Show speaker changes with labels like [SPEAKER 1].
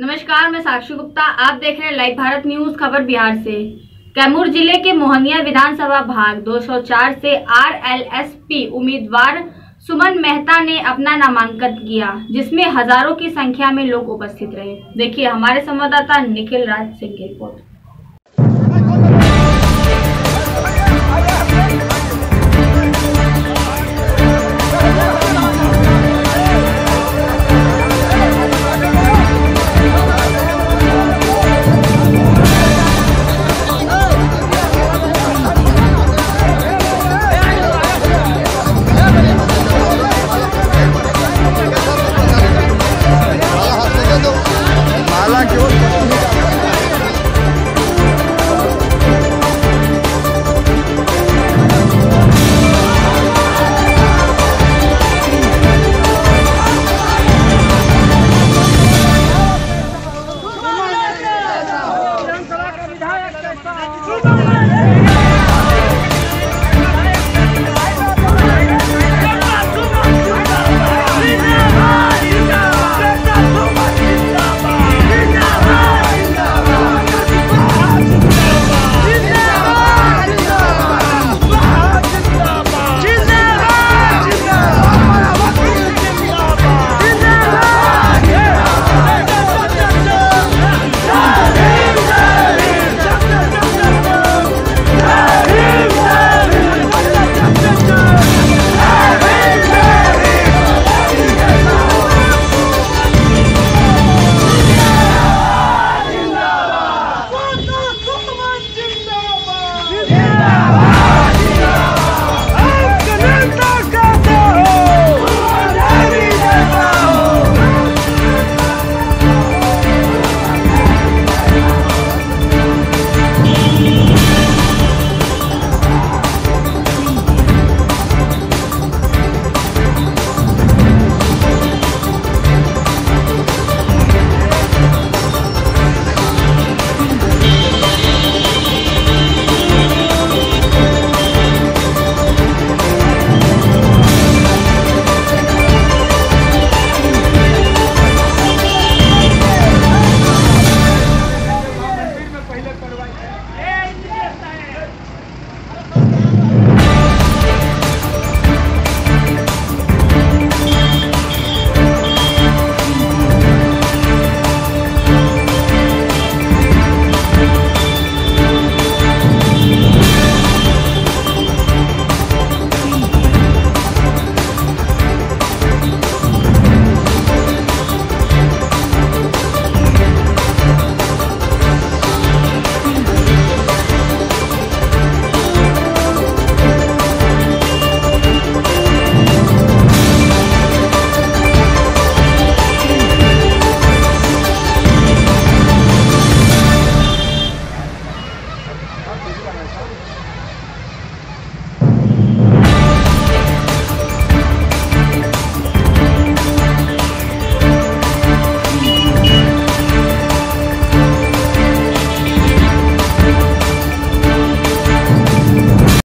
[SPEAKER 1] नमस्कार, मैं साक्षी गुप्ता। आप देख रहे हैं लाइव भारत न्यूज। खबर बिहार से। कैमूर जिले के मोहनिया विधानसभा भाग 204 से आरएलएसपी उम्मीदवार सुमन मेहता ने अपना नामांकन किया, जिसमें हजारों की संख्या में लोग उपस्थित रहे। देखिए हमारे संवाददाता निखिल राज सिंह की रिपोर्ट।